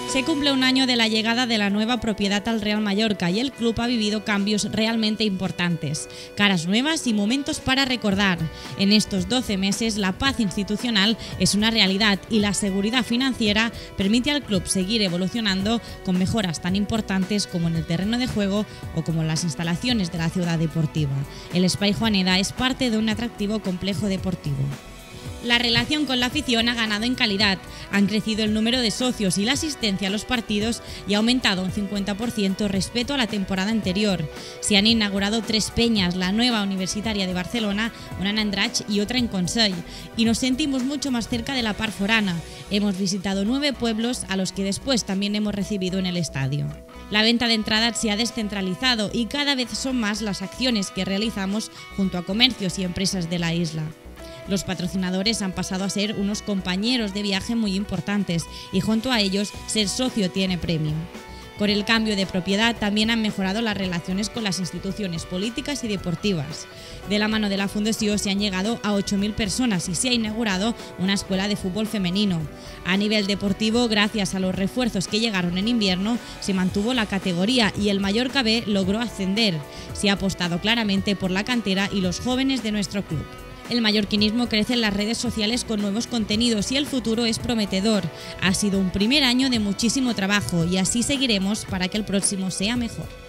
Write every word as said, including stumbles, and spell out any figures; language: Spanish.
Se cumple un año de la llegada de la nueva propiedad al Real Mallorca y el club ha vivido cambios realmente importantes, caras nuevas y momentos para recordar. En estos doce meses la paz institucional es una realidad y la seguridad financiera permite al club seguir evolucionando con mejoras tan importantes como en el terreno de juego o como en las instalaciones de la ciudad deportiva. El Espai Joaneda es parte de un atractivo complejo deportivo. La relación con la afición ha ganado en calidad, han crecido el número de socios y la asistencia a los partidos y ha aumentado un cincuenta por ciento respecto a la temporada anterior. Se han inaugurado tres peñas, la nueva Universitaria de Barcelona, una en Andratx y otra en Consell, y nos sentimos mucho más cerca de la part forana. Hemos visitado nueve pueblos a los que después también hemos recibido en el estadio. La venta de entradas se ha descentralizado y cada vez son más las acciones que realizamos junto a comercios y empresas de la isla. Los patrocinadores han pasado a ser unos compañeros de viaje muy importantes y junto a ellos ser socio tiene premio. Con el cambio de propiedad también han mejorado las relaciones con las instituciones políticas y deportivas. De la mano de la Fundación se han llegado a ocho mil personas y se ha inaugurado una escuela de fútbol femenino. A nivel deportivo, gracias a los refuerzos que llegaron en invierno, se mantuvo la categoría y el Mallorca B logró ascender. Se ha apostado claramente por la cantera y los jóvenes de nuestro club. El mallorquinismo crece en las redes sociales con nuevos contenidos y el futuro es prometedor. Ha sido un primer año de muchísimo trabajo y así seguiremos para que el próximo sea mejor.